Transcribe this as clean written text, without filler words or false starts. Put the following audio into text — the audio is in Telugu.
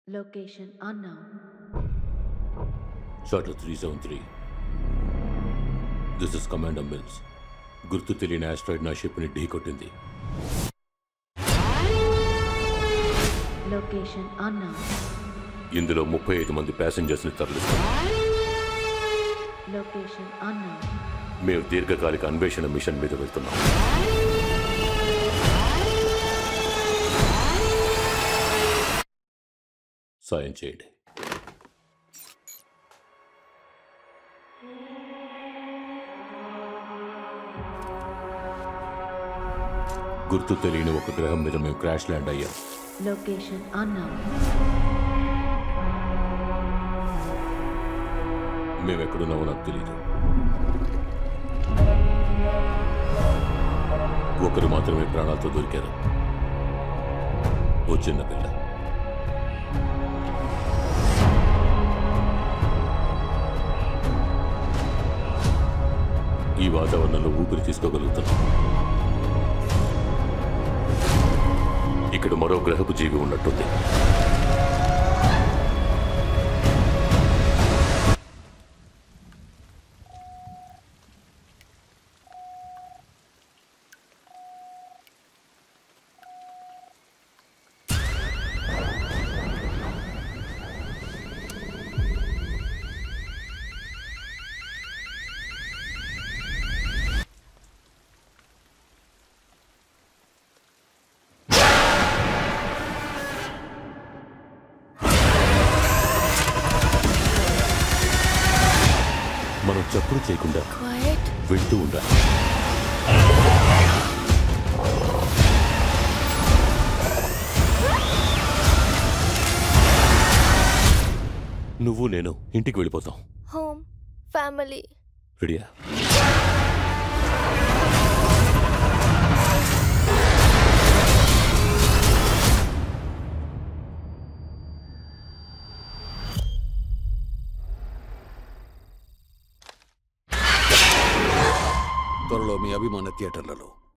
Location unknown. Shuttle 373. This is Commander Mills. గుర్తు తెలియని ఆస్ట్రాయిడ్ నా షిప్ని ఢీకొట్టింది. Location unknown. ఇందులో 35 మంది ప్యాసింజర్స్ని తరలిస్తాం. Location unknown. మేము దీర్ఘకాలిక అన్వేషణ మిషన్ మీద వెళ్తున్నాం. సాయం చేయండి. గుర్తు తెలియని ఒక గ్రహం మీద మేము క్రాష్ ల్యాండ్ అయ్యాం. Location unknown. మేమెక్కడున్నామో నాకు తెలియదు. ఒకరు మాత్రమే ప్రాణాలతో దొరికారు. ఓ చిన్న పిల్ల. ఈ వాతావరణంలో ఊపిరి తీసుకోగలుగుతున్నాం. ఇక్కడ మరో గ్రహపు జీవి ఉన్నట్టుంది. మనం చప్పుడు చేయకుండా వింటూ ఉండాలి. నువ్వు నేను ఇంటికి వెళ్ళిపోతాం. Home, family. రెడీయా? త్వరలో మీ అభిమాన థియేటర్లలో